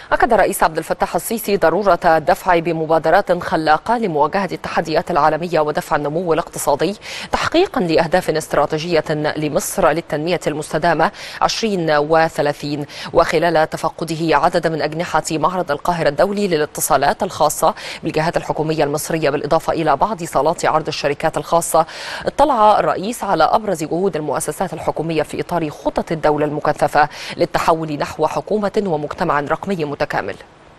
أكد الرئيس عبد الفتاح السيسي ضرورة الدفع بمبادرات خلاقة لمواجهة التحديات العالمية ودفع النمو الاقتصادي تحقيقا لأهداف استراتيجية لمصر للتنمية المستدامة 2030. وخلال تفقده عدد من أجنحة معرض القاهرة الدولي للاتصالات الخاصة بالجهات الحكومية المصرية بالإضافة إلى بعض صالات عرض الشركات الخاصة، اطلع الرئيس على أبرز جهود المؤسسات الحكومية في إطار خطط الدولة المكثفة للتحول نحو حكومة ومجتمع رقمي متكامل.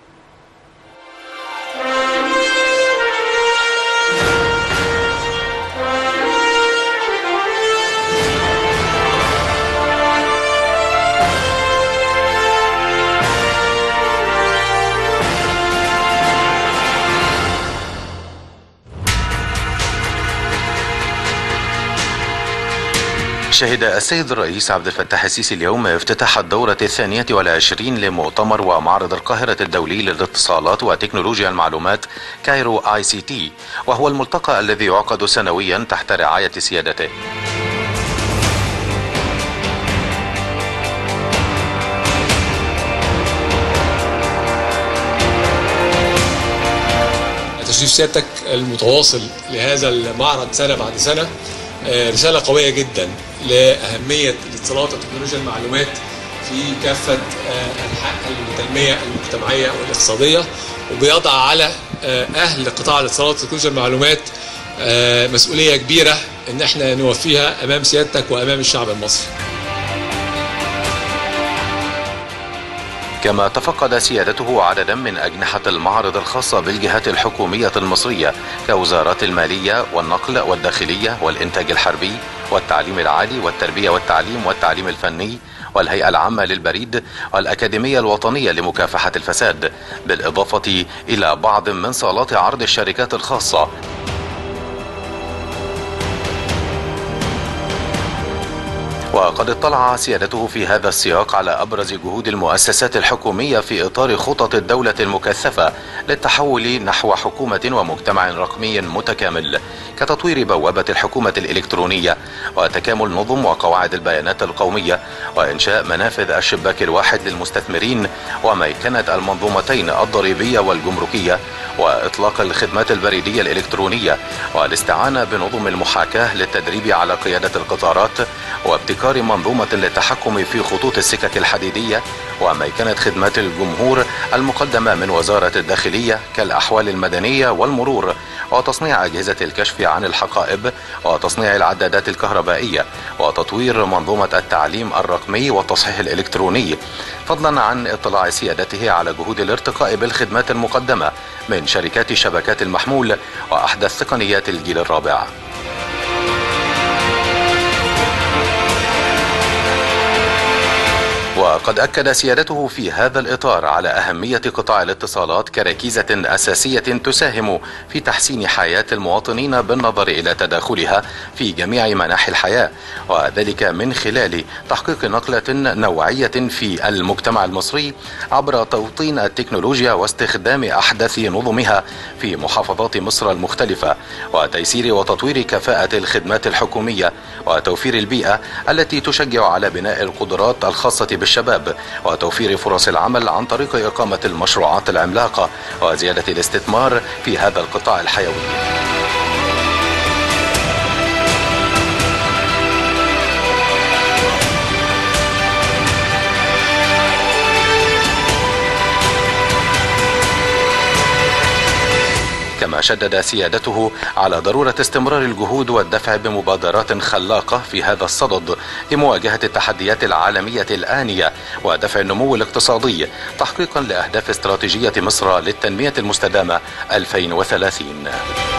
شهد السيد الرئيس عبد الفتاح السيسي اليوم افتتاح الدورة 22 لمؤتمر ومعرض القاهرة الدولي للاتصالات وتكنولوجيا المعلومات كايرو ICT، وهو الملتقى الذي يعقد سنويا تحت رعاية سيادته. تشريف سيادتك المتواصل لهذا المعرض سنة بعد سنة رسالة قوية جدا لأهمية الاتصالات وتكنولوجيا المعلومات في كافة أنحاء التنمية المجتمعية والاقتصادية، وبيضع على أهل قطاع الاتصالات وتكنولوجيا المعلومات مسؤولية كبيرة إن احنا نوفيها أمام سيادتك وأمام الشعب المصري. كما تفقد سيادته عددا من أجنحة المعرض الخاصة بالجهات الحكومية المصرية كوزارات المالية والنقل والداخلية والإنتاج الحربي والتعليم العالي والتربية والتعليم والتعليم الفني والهيئة العامة للبريد والأكاديمية الوطنية لمكافحة الفساد، بالإضافة إلى بعض من صالات عرض الشركات الخاصة. وقد اطلع سيادته في هذا السياق على أبرز جهود المؤسسات الحكومية في إطار خطط الدولة المكثفة للتحول نحو حكومة ومجتمع رقمي متكامل، كتطوير بوابة الحكومة الإلكترونية وتكامل نظم وقواعد البيانات القومية وإنشاء منافذ الشباك الواحد للمستثمرين وميكنة المنظومتين الضريبية والجمركية وإطلاق الخدمات البريدية الإلكترونية والاستعانة بنظم المحاكاة للتدريب على قيادة القطارات وابتكار منظومة للتحكم في خطوط السكك الحديدية وميكنة خدمات الجمهور المقدمة من وزارة الداخلية كالأحوال المدنية والمرور وتصنيع أجهزة الكشف عن الحقائب وتصنيع العدادات الكهربائية وتطوير منظومة التعليم الرقمي والتصحيح الإلكتروني، فضلا عن اطلاع سيادته على جهود الارتقاء بالخدمات المقدمة من شركات شبكات المحمول وأحدث تقنيات الجيل الرابع. وقد أكد سيادته في هذا الإطار على أهمية قطاع الاتصالات كركيزة أساسية تساهم في تحسين حياة المواطنين بالنظر إلى تداخلها في جميع مناحي الحياة، وذلك من خلال تحقيق نقلة نوعية في المجتمع المصري عبر توطين التكنولوجيا واستخدام أحدث نظمها في محافظات مصر المختلفة وتيسير وتطوير كفاءة الخدمات الحكومية وتوفير البيئة التي تشجع على بناء القدرات الخاصة بالشباب وتوفير فرص العمل عن طريق إقامة المشروعات العملاقة وزيادة الاستثمار في هذا القطاع الحيوي. كما شدد سيادته على ضرورة استمرار الجهود والدفع بمبادرات خلاقة في هذا الصدد لمواجهة التحديات العالمية الآنية ودفع النمو الاقتصادي تحقيقا لأهداف استراتيجية مصر للتنمية المستدامة 2030.